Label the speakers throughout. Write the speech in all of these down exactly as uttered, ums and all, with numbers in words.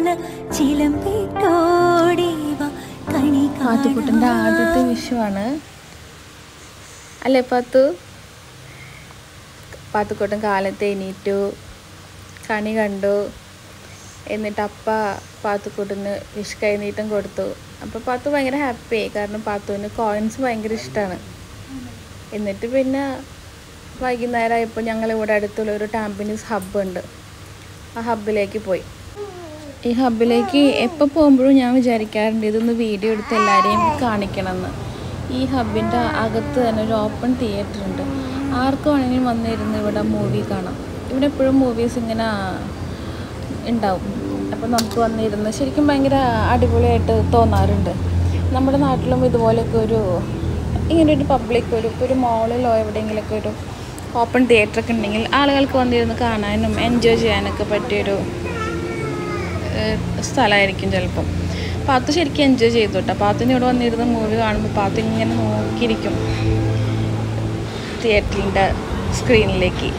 Speaker 1: പാത്തുക്കുട്ടൻ്റെ ആദ്യത്തെ വിഷുവാണ് അല്ലേ പാത്തു? പാത്തുക്കുട്ടൻ കാലത്ത് എണീറ്റു, കണി കണ്ടു, എന്നിട്ട് അപ്പ പാത്തുക്കുട്ടന് വിഷ് കൈനീട്ടം കൊടുത്തു. അപ്പോൾ പാത്തു ഭയങ്കര ഹാപ്പിയായി, കാരണം പാത്തുവിന് കോയിൻസ് ഭയങ്കര ഇഷ്ടമാണ്. എന്നിട്ട് പിന്നെ വൈകുന്നേരം ആയപ്പോൾ ഞങ്ങളിവിടെ അടുത്തുള്ള ഒരു ടാമ്പിനീസ് ഹബ്ബുണ്ട്, ആ ഹബ്ബിലേക്ക് പോയി. ഈ ഹബ്ബിലേക്ക് എപ്പോൾ പോകുമ്പോഴും ഞാൻ വിചാരിക്കാറുണ്ട് ഇതൊന്ന് വീഡിയോ എടുത്ത് എല്ലാവരെയും കാണിക്കണമെന്ന്. ഈ ഹബ്ബിൻ്റെ അകത്ത് തന്നെ ഒരു ഓപ്പൺ തിയേറ്റർ ഉണ്ട്, ആർക്കും വേണമെങ്കിലും വന്നിരുന്ന് ഇവിടെ മൂവി കാണാം. ഇവിടെ എപ്പോഴും മൂവീസ് ഇങ്ങനെ ഉണ്ടാവും. അപ്പോൾ നമുക്ക് വന്നിരുന്ന് ശരിക്കും ഭയങ്കര അടിപൊളിയായിട്ട് തോന്നാറുണ്ട്. നമ്മുടെ നാട്ടിലും ഇതുപോലെയൊക്കെ ഒരു ഇങ്ങനെ ഒരു പബ്ലിക് ഒരു ഒരു മോളിലോ എവിടെയെങ്കിലുമൊക്കെ ഒരു ഓപ്പൺ തിയേറ്ററൊക്കെ ഉണ്ടെങ്കിൽ ആളുകൾക്ക് വന്നിരുന്ന് കാണാനും എൻജോയ് ചെയ്യാനൊക്കെ പറ്റിയൊരു സ്ഥലമായിരിക്കും ചിലപ്പം. പാത്തു ശരിക്കും എൻജോയ് ചെയ്തു കേട്ടോ. പാത്തുവിന് ഇവിടെ വന്നിരുന്ന് മൂവി കാണുമ്പോൾ പാത്തു ഇങ്ങനെ നോക്കിയിരിക്കും തിയേറ്ററിൻ്റെ സ്ക്രീനിലേക്ക്.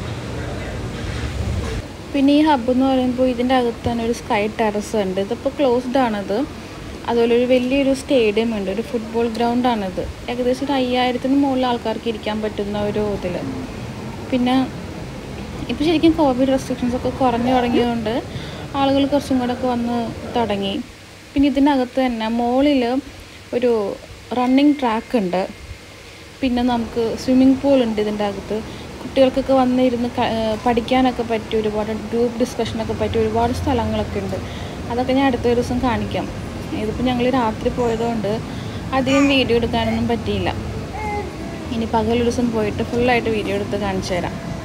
Speaker 1: പിന്നെ ഈ ഹബ്ബ് എന്ന് പറയുമ്പോൾ ഇതിൻ്റെ അകത്ത് തന്നെ ഒരു സ്കൈ ടെറസ് ഉണ്ട്. ഇതിപ്പോൾ ക്ലോസ്ഡ് ആണത്. അതുപോലെ ഒരു വലിയൊരു സ്റ്റേഡിയം ഉണ്ട്, ഒരു ഫുട്ബോൾ ഗ്രൗണ്ടാണിത്. ഏകദേശം ഒരു അയ്യായിരത്തിന് മുകളിൽ ആൾക്കാർക്ക് ഇരിക്കാൻ പറ്റുന്ന ഒരു ഇതിൽ. പിന്നെ ഇപ്പോൾ ശരിക്കും കോവിഡ് റെസ്ട്രിക്ഷൻസൊക്കെ കുറഞ്ഞു തുടങ്ങിയതുകൊണ്ട് ആളുകൾ കുറച്ചും കൂടെ ഒക്കെ വന്ന് തുടങ്ങി. പിന്നെ ഇതിനകത്ത് തന്നെ മോളിൽ ഒരു റണ്ണിങ് ട്രാക്ക് ഉണ്ട്. പിന്നെ നമുക്ക് സ്വിമ്മിങ് പൂൾ ഉണ്ട് ഇതിൻ്റെ അകത്ത്. കുട്ടികൾക്കൊക്കെ വന്നിരുന്ന് പഠിക്കാനൊക്കെ പറ്റിയ ഒരുപാട് ഗ്രൂപ്പ് ഡിസ്കഷനൊക്കെ പറ്റിയ ഒരുപാട് സ്ഥലങ്ങളൊക്കെ ഉണ്ട്. അതൊക്കെ ഞാൻ അടുത്ത ദിവസം കാണിക്കാം. ഇതിപ്പോൾ ഞങ്ങൾ രാത്രി പോയതുകൊണ്ട് അധികം വീഡിയോ എടുക്കാനൊന്നും പറ്റിയില്ല. ഇനി പകൽ ദിവസം പോയിട്ട് ഫുള്ളായിട്ട് വീഡിയോ എടുത്ത് കാണിച്ചു തരാം.